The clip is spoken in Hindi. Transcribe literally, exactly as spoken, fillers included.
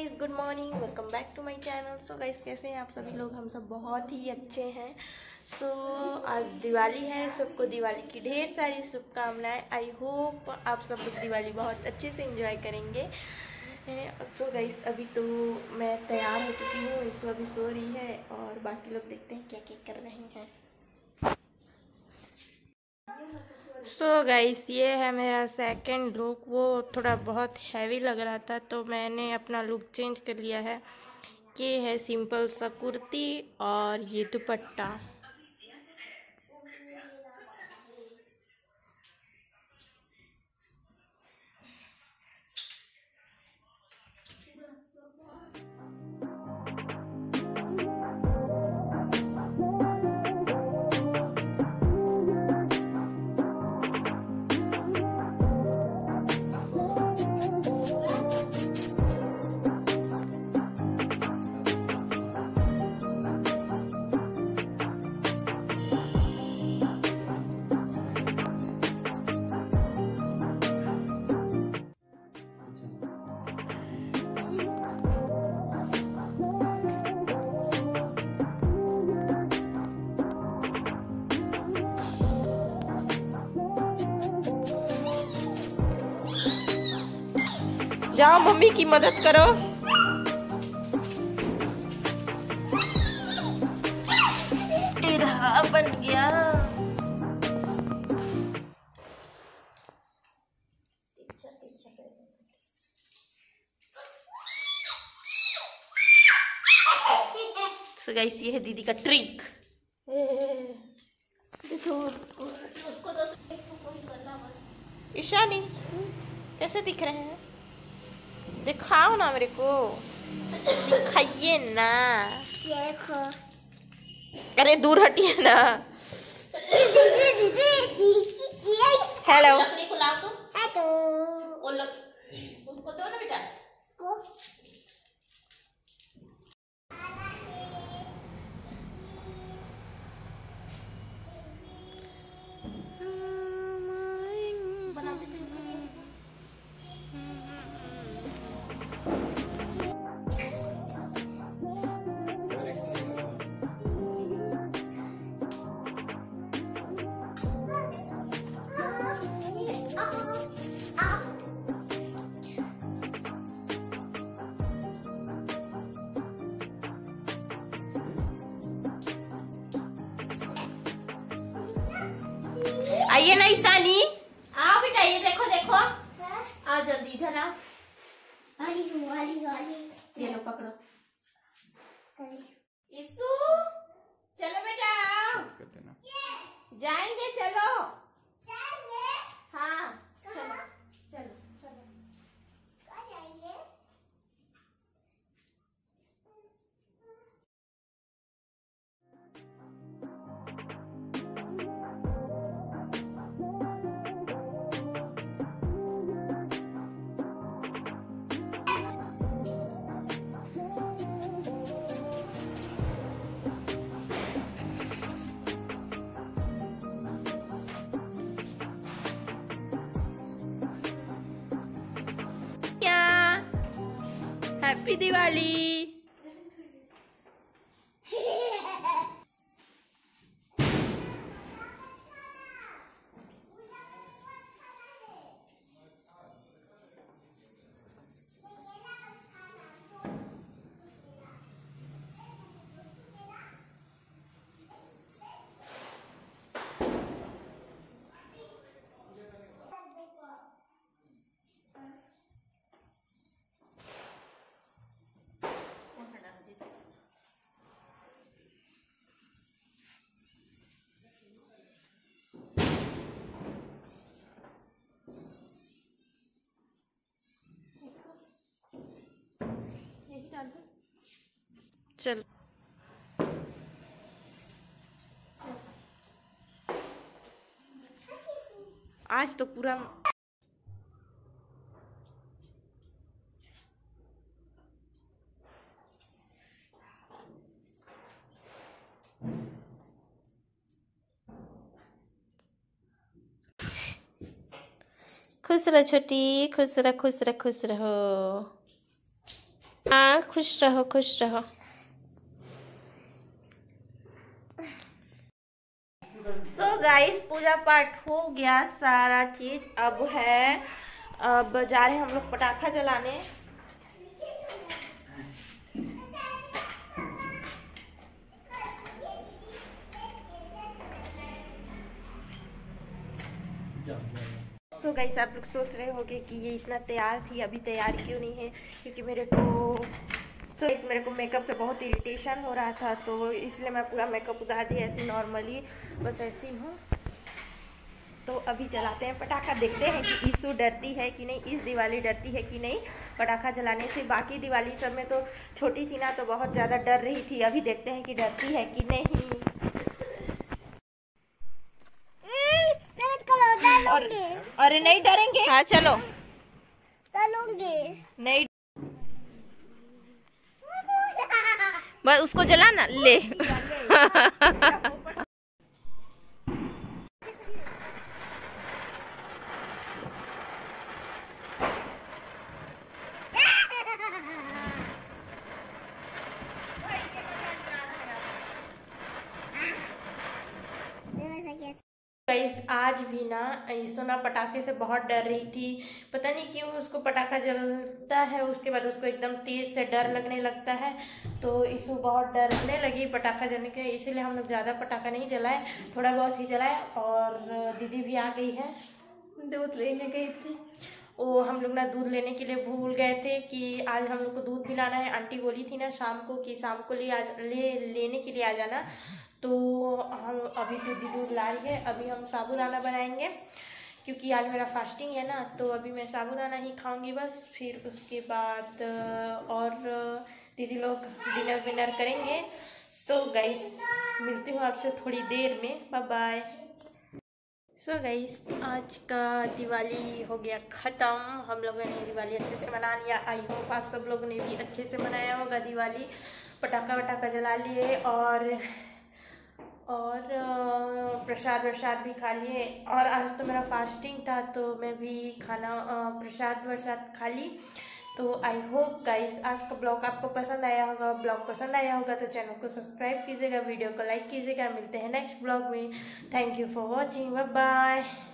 Guys, good morning, welcome back to my channel. So guys, कैसे हैं आप सभी लोग? हम सब बहुत ही अच्छे हैं। सो so, आज दिवाली है, सबको दिवाली की ढेर सारी शुभकामनाएं। आई होप आप सब लोग दिवाली बहुत अच्छे से एंजॉय करेंगे। सो so गाइस, अभी तो मैं तैयार हो चुकी हूँ, इसको अभी सो रही है और बाकी लोग देखते हैं क्या क्या कर रहे हैं। सो so गाइस, ये है मेरा सेकंड लुक। वो थोड़ा बहुत हैवी लग रहा था तो मैंने अपना लुक चेंज कर लिया है। ये है सिंपल सा कुर्ती और ये दुपट्टा। जाओ मम्मी की मदद करो। तेरा बन गया। So guys, ये है दीदी का ट्रिक। देखो उसको तो ईशानी कैसे दिख रहे हैं? दिखाओ ना मेरे को, दिखाइए ना। देखो, अरे दूर हटिए ना। हेलो, उसको दो ना बेटा। आइए ना ईशानी, आओ बेटा। ये देखो देखो, आओ जल्दी इधर आओ। ये लो पकड़ो। इसू चलो बेटा, जाएंगे चलो। हाँ चलो चलो चलो। हैप्पी दिवाली। चल आज तो पूरा खुश रहो छोटी, खुश रहो खुश रहो खुश रहो। हाँ, खुश रहो खुश रहो। सो so गाइस, पूजा पाठ हो गया सारा चीज। अब है, अब जा रहे हैं हम लोग पटाखा जलाने। सो so गाइस, आप लोग सोच रहे होंगे कि ये इतना तैयार थी, अभी तैयार क्यों नहीं है? क्योंकि मेरे को तो so, मेरे को मेकअप से बहुत इरिटेशन हो रहा था, तो इसलिए मैं पूरा मेकअप उतार दिया। ऐसी नॉर्मली बस ऐसी हूँ। तो अभी जलाते हैं पटाखा, देखते हैं कि ईशु डरती है कि नहीं, इस दिवाली डरती है कि नहीं पटाखा जलाने से। बाकी दिवाली सब में तो छोटी थी ना, तो बहुत ज़्यादा डर रही थी। अभी देखते हैं कि डरती है कि नहीं। और अरे नहीं डरेंगे। हाँ चलो चलूंगी। नहीं, बस उसको जलाना ले। गाइस, आज भी ना ईशु ना पटाखे से बहुत डर रही थी। पता नहीं क्यों उसको पटाखा जलता है, उसके बाद उसको एकदम तेज से डर लगने लगता है। तो ईशु बहुत डरने लगी पटाखा जलने के, इसीलिए हम लोग ज़्यादा पटाखा नहीं जलाए, थोड़ा बहुत ही जलाए। और दीदी भी आ गई है, दूध लेने गई थी। वो हम लोग ना दूध लेने के लिए भूल गए थे कि आज हम लोग को दूध पिलाना है। आंटी बोली थी ना शाम को कि शाम को ले आ ले लेने के लिए आ जाना। तो हम अभी दीदी दूध ला रही है। अभी हम साबूदाना बनाएंगे क्योंकि आज मेरा फास्टिंग है ना, तो अभी मैं साबूदाना ही खाऊंगी बस। फिर उसके बाद और दीदी लोग डिनर विनर करेंगे। तो गाइस, मिलती हूँ आपसे थोड़ी देर में, बाय बाय। सो गाइस, आज का दिवाली हो गया ख़त्म। हम लोगों ने दिवाली अच्छे से मना लिया। आई होप आप सब लोगों ने भी अच्छे से मनाया होगा दिवाली। पटाखा वटाखा जला लिए और और प्रसाद वरसाद भी खा लिए। और आज तो मेरा फास्टिंग था, तो मैं भी खाना प्रसाद वरसाद खा ली। तो आई होप गाइस आज का ब्लॉग आपको पसंद आया होगा। ब्लॉग पसंद आया होगा तो चैनल को सब्सक्राइब कीजिएगा, वीडियो को लाइक कीजिएगा। मिलते हैं नेक्स्ट ब्लॉग में। Thank you for watching, bye bye.